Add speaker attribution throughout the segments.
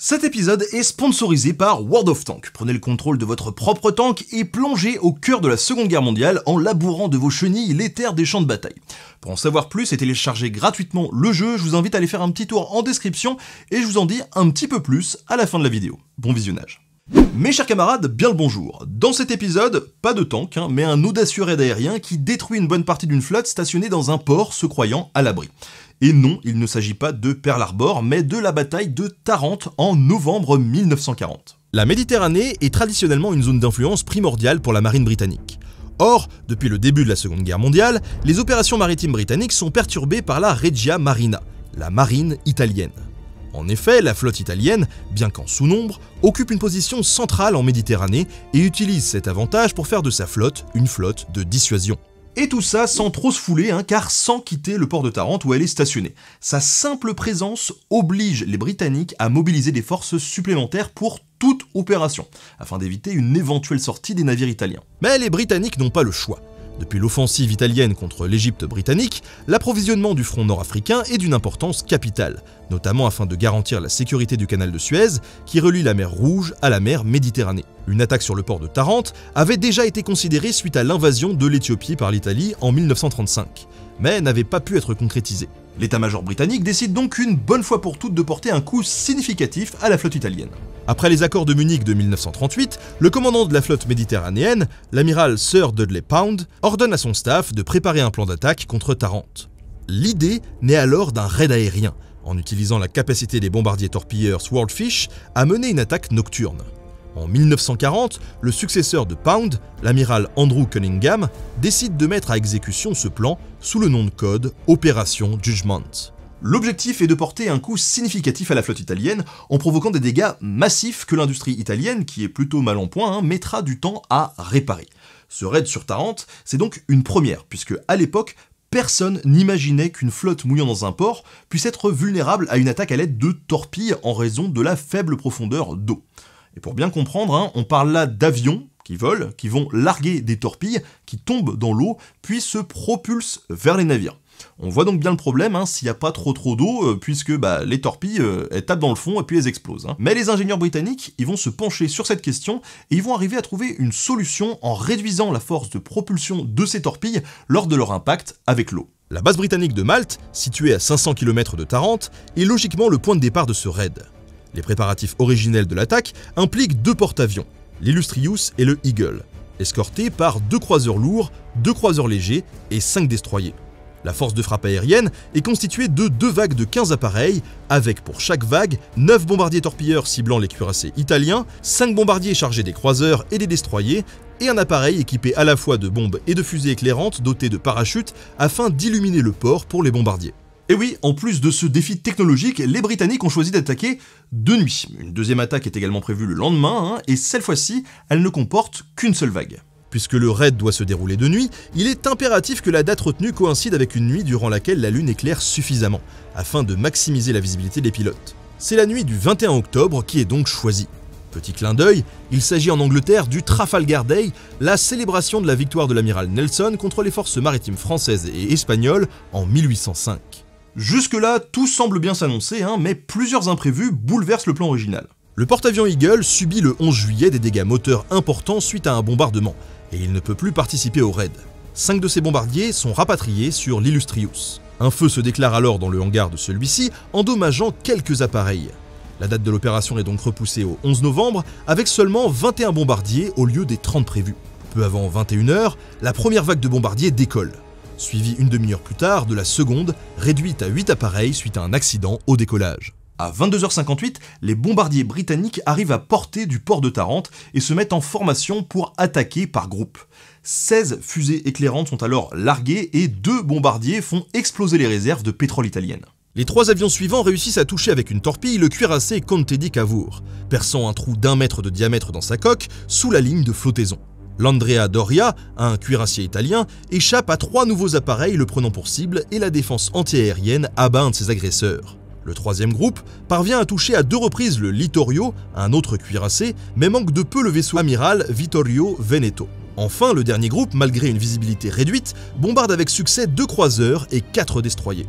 Speaker 1: Cet épisode est sponsorisé par World of Tanks. Prenez le contrôle de votre propre tank et plongez au cœur de la Seconde Guerre mondiale en labourant de vos chenilles les terres des champs de bataille. Pour en savoir plus et télécharger gratuitement le jeu, je vous invite à aller faire un petit tour en description et je vous en dis un petit peu plus à la fin de la vidéo. Bon visionnage. Mes chers camarades, bien le bonjour. Dans cet épisode, pas de tank, mais un audacieux raid aérien qui détruit une bonne partie d'une flotte stationnée dans un port se croyant à l'abri. Et non, il ne s'agit pas de Pearl Harbor, mais de la bataille de Tarente en novembre 1940. La Méditerranée est traditionnellement une zone d'influence primordiale pour la marine britannique. Or, depuis le début de la Seconde Guerre mondiale, les opérations maritimes britanniques sont perturbées par la Regia Marina, la marine italienne. En effet, la flotte italienne, bien qu'en sous-nombre, occupe une position centrale en Méditerranée et utilise cet avantage pour faire de sa flotte une flotte de dissuasion. Et tout ça sans trop se fouler, car sans quitter le port de Tarente où elle est stationnée. Sa simple présence oblige les Britanniques à mobiliser des forces supplémentaires pour toute opération, afin d'éviter une éventuelle sortie des navires italiens. Mais les Britanniques n'ont pas le choix. Depuis l'offensive italienne contre l'Égypte britannique, l'approvisionnement du front nord-africain est d'une importance capitale, notamment afin de garantir la sécurité du canal de Suez qui relie la mer Rouge à la mer Méditerranée. Une attaque sur le port de Tarente avait déjà été considérée suite à l'invasion de l'Éthiopie par l'Italie en 1935, mais n'avait pas pu être concrétisée. L'état-major britannique décide donc une bonne fois pour toutes de porter un coup significatif à la flotte italienne. Après les accords de Munich de 1938, le commandant de la flotte méditerranéenne, l'amiral Sir Dudley Pound, ordonne à son staff de préparer un plan d'attaque contre Tarente. L'idée naît alors d'un raid aérien, en utilisant la capacité des bombardiers torpilleurs Swordfish à mener une attaque nocturne. En 1940, le successeur de Pound, l'amiral Andrew Cunningham, décide de mettre à exécution ce plan sous le nom de code Opération Judgment. L'objectif est de porter un coup significatif à la flotte italienne en provoquant des dégâts massifs que l'industrie italienne, qui est plutôt mal en point, mettra du temps à réparer. Ce raid sur Tarente, c'est donc une première, puisque à l'époque, personne n'imaginait qu'une flotte mouillant dans un port puisse être vulnérable à une attaque à l'aide de torpilles en raison de la faible profondeur d'eau. Et pour bien comprendre, on parle là d'avions qui volent, qui vont larguer des torpilles, qui tombent dans l'eau, puis se propulsent vers les navires. On voit donc bien le problème s'il n'y a pas trop d'eau, puisque les torpilles, elles tapent dans le fond et puis elles explosent. Mais les ingénieurs britanniques, ils vont se pencher sur cette question et ils vont arriver à trouver une solution en réduisant la force de propulsion de ces torpilles lors de leur impact avec l'eau. La base britannique de Malte, située à 500 km de Tarente, est logiquement le point de départ de ce raid. Les préparatifs originels de l'attaque impliquent deux porte-avions, l'Illustrious et le Eagle, escortés par 2 croiseurs lourds, 2 croiseurs légers et 5 destroyers. La force de frappe aérienne est constituée de 2 vagues de 15 appareils, avec pour chaque vague 9 bombardiers torpilleurs ciblant les cuirassés italiens, 5 bombardiers chargés des croiseurs et des destroyers, et un appareil équipé à la fois de bombes et de fusées éclairantes dotées de parachutes afin d'illuminer le port pour les bombardiers. Et oui, en plus de ce défi technologique, les Britanniques ont choisi d'attaquer de nuit. Une deuxième attaque est également prévue le lendemain, et cette fois-ci, elle ne comporte qu'une seule vague. Puisque le raid doit se dérouler de nuit, il est impératif que la date retenue coïncide avec une nuit durant laquelle la lune éclaire suffisamment, afin de maximiser la visibilité des pilotes. C'est la nuit du 21 octobre qui est donc choisie. Petit clin d'œil, il s'agit en Angleterre du Trafalgar Day, la célébration de la victoire de l'amiral Nelson contre les forces maritimes françaises et espagnoles en 1805. Jusque-là, tout semble bien s'annoncer, mais plusieurs imprévus bouleversent le plan original. Le porte-avions Eagle subit le 11 juillet des dégâts moteurs importants suite à un bombardement, et il ne peut plus participer au raid. 5 de ses bombardiers sont rapatriés sur l'Illustrious. Un feu se déclare alors dans le hangar de celui-ci, endommageant quelques appareils. La date de l'opération est donc repoussée au 11 novembre, avec seulement 21 bombardiers au lieu des 30 prévus. Peu avant 21 h, la première vague de bombardiers décolle, suivi une demi-heure plus tard de la seconde, réduite à 8 appareils suite à un accident au décollage. À 22h58, les bombardiers britanniques arrivent à portée du port de Tarente et se mettent en formation pour attaquer par groupe. 16 fusées éclairantes sont alors larguées et 2 bombardiers font exploser les réserves de pétrole italiennes. Les 3 avions suivants réussissent à toucher avec une torpille le cuirassé Conte di Cavour, perçant un trou d'1 mètre de diamètre dans sa coque sous la ligne de flottaison. L'Andrea Doria, un cuirassier italien, échappe à 3 nouveaux appareils le prenant pour cible et la défense antiaérienne abat un de ses agresseurs. Le 3e groupe parvient à toucher à 2 reprises le Littorio, un autre cuirassé, mais manque de peu le vaisseau amiral Vittorio Veneto. Enfin, le dernier groupe, malgré une visibilité réduite, bombarde avec succès 2 croiseurs et 4 destroyers.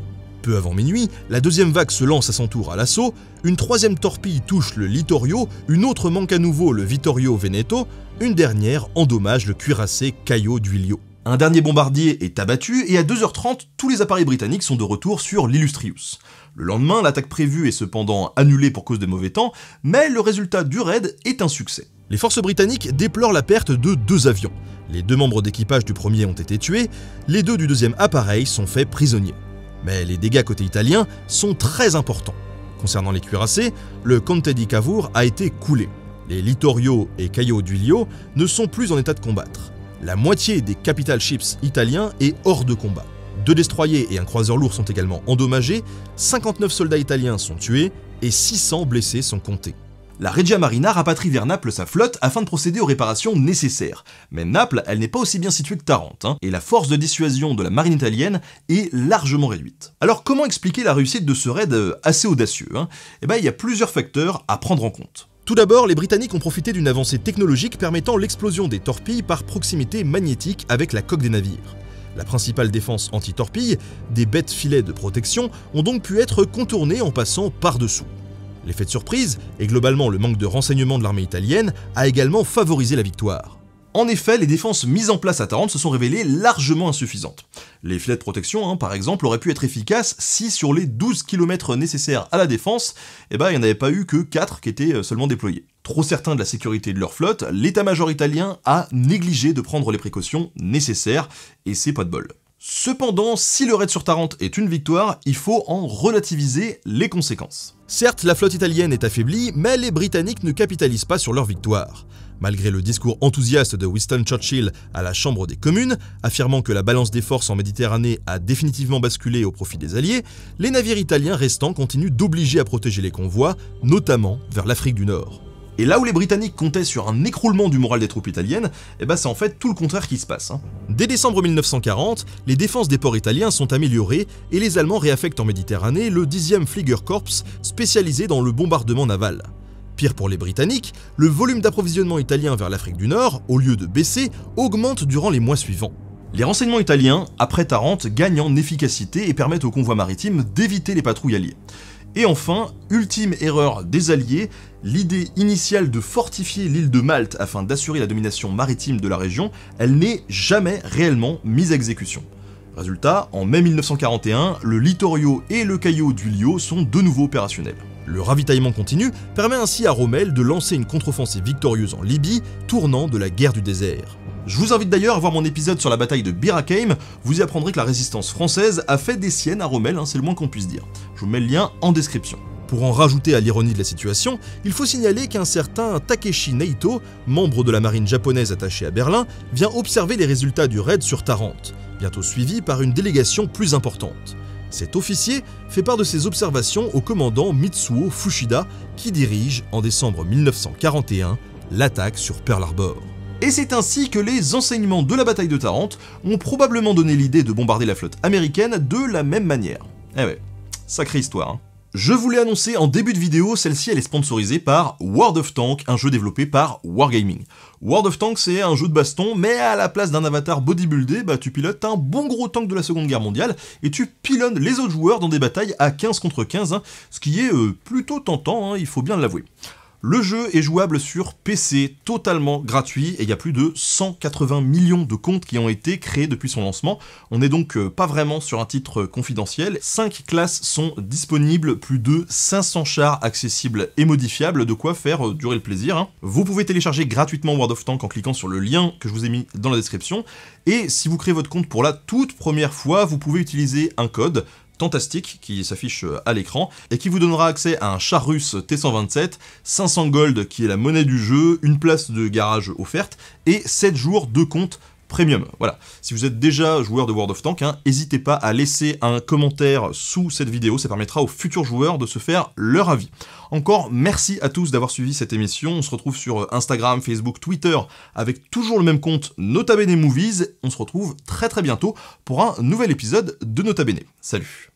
Speaker 1: Peu avant minuit, la deuxième vague se lance à son tour à l'assaut, une troisième torpille touche le Littorio, une autre manque à nouveau le Vittorio Veneto, une dernière endommage le cuirassé Caio Duilio. Un dernier bombardier est abattu et à 2h30, tous les appareils britanniques sont de retour sur l'Illustrious. Le lendemain, l'attaque prévue est cependant annulée pour cause des mauvais temps, mais le résultat du raid est un succès. Les forces britanniques déplorent la perte de 2 avions. Les 2 membres d'équipage du premier ont été tués, les 2 du deuxième appareil sont faits prisonniers. Mais les dégâts côté italien sont très importants. Concernant les cuirassés, le Conte di Cavour a été coulé. Les Littorio et Caio Duilio ne sont plus en état de combattre. La moitié des capital ships italiens est hors de combat. 2 destroyers et un croiseur lourd sont également endommagés, 59 soldats italiens sont tués et 600 blessés sont comptés. La Regia Marina rapatrie vers Naples sa flotte afin de procéder aux réparations nécessaires. Mais Naples, elle n'est pas aussi bien située que Tarente, et la force de dissuasion de la marine italienne est largement réduite. Alors comment expliquer la réussite de ce raid assez audacieux Eh bien, il y a plusieurs facteurs à prendre en compte. Tout d'abord, les Britanniques ont profité d'une avancée technologique permettant l'explosion des torpilles par proximité magnétique avec la coque des navires. La principale défense anti-torpille, des bêtes filets de protection, ont donc pu être contournées en passant par-dessous. L'effet de surprise, et globalement le manque de renseignements de l'armée italienne, a également favorisé la victoire. En effet, les défenses mises en place à Tarente se sont révélées largement insuffisantes. Les filets de protection, par exemple, auraient pu être efficaces si sur les 12 km nécessaires à la défense, il n'y en avait pas eu que 4 qui étaient seulement déployés. Trop certain de la sécurité de leur flotte, l'état-major italien a négligé de prendre les précautions nécessaires, et c'est pas de bol. Cependant, si le raid sur Tarente est une victoire, il faut en relativiser les conséquences. Certes, la flotte italienne est affaiblie, mais les Britanniques ne capitalisent pas sur leur victoire. Malgré le discours enthousiaste de Winston Churchill à la Chambre des communes, affirmant que la balance des forces en Méditerranée a définitivement basculé au profit des Alliés, les navires italiens restants continuent d'obliger à protéger les convois, notamment vers l'Afrique du Nord. Et là où les Britanniques comptaient sur un écroulement du moral des troupes italiennes, c'est en fait tout le contraire qui se passe. Dès décembre 1940, les défenses des ports italiens sont améliorées et les Allemands réaffectent en Méditerranée le 10e Fliegerkorps spécialisé dans le bombardement naval. Pire pour les Britanniques, le volume d'approvisionnement italien vers l'Afrique du Nord, au lieu de baisser, augmente durant les mois suivants. Les renseignements italiens, après Tarente, gagnent en efficacité et permettent aux convois maritimes d'éviter les patrouilles alliées. Et enfin, ultime erreur des Alliés, l'idée initiale de fortifier l'île de Malte afin d'assurer la domination maritime de la région, elle n'est jamais réellement mise à exécution. Résultat, en mai 1941, le Littorio et le Caio Duilio sont de nouveau opérationnels. Le ravitaillement continu permet ainsi à Rommel de lancer une contre-offensive victorieuse en Libye, tournant de la guerre du désert. Je vous invite d'ailleurs à voir mon épisode sur la bataille de Bir Hakeim, vous y apprendrez que la résistance française a fait des siennes à Rommel, c'est le moins qu'on puisse dire. Je vous mets le lien en description. Pour en rajouter à l'ironie de la situation, il faut signaler qu'un certain Takeshi Naito, membre de la marine japonaise attachée à Berlin, vient observer les résultats du raid sur Tarente, bientôt suivi par une délégation plus importante. Cet officier fait part de ses observations au commandant Mitsuo Fushida, qui dirige, en décembre 1941, l'attaque sur Pearl Harbor. Et c'est ainsi que les enseignements de la bataille de Tarente ont probablement donné l'idée de bombarder la flotte américaine de la même manière. Eh ouais, sacrée histoire. Je vous l'ai annoncé en début de vidéo, celle-ci elle est sponsorisée par World of Tanks, un jeu développé par Wargaming. World of Tanks c'est un jeu de baston, mais à la place d'un avatar bodybuildé, tu pilotes un bon gros tank de la Seconde Guerre mondiale, et tu pilonnes les autres joueurs dans des batailles à 15 contre 15, ce qui est plutôt tentant, il faut bien l'avouer. Le jeu est jouable sur PC, totalement gratuit, et il y a plus de 180 millions de comptes qui ont été créés depuis son lancement. On n'est donc pas vraiment sur un titre confidentiel. 5 classes sont disponibles, plus de 500 chars accessibles et modifiables, de quoi faire durer le plaisir. Vous pouvez télécharger gratuitement World of Tanks en cliquant sur le lien que je vous ai mis dans la description. Et si vous créez votre compte pour la toute première fois, vous pouvez utiliser un code Fantastique qui s'affiche à l'écran et qui vous donnera accès à un char russe T-127, 500 gold qui est la monnaie du jeu, une place de garage offerte et 7 jours de compte premium. Voilà, si vous êtes déjà joueur de World of Tanks, n'hésitez pas à laisser un commentaire sous cette vidéo, ça permettra aux futurs joueurs de se faire leur avis. Encore merci à tous d'avoir suivi cette émission, on se retrouve sur Instagram, Facebook, Twitter avec toujours le même compte Nota Bene Movies, on se retrouve très bientôt pour un nouvel épisode de Nota Bene. Salut.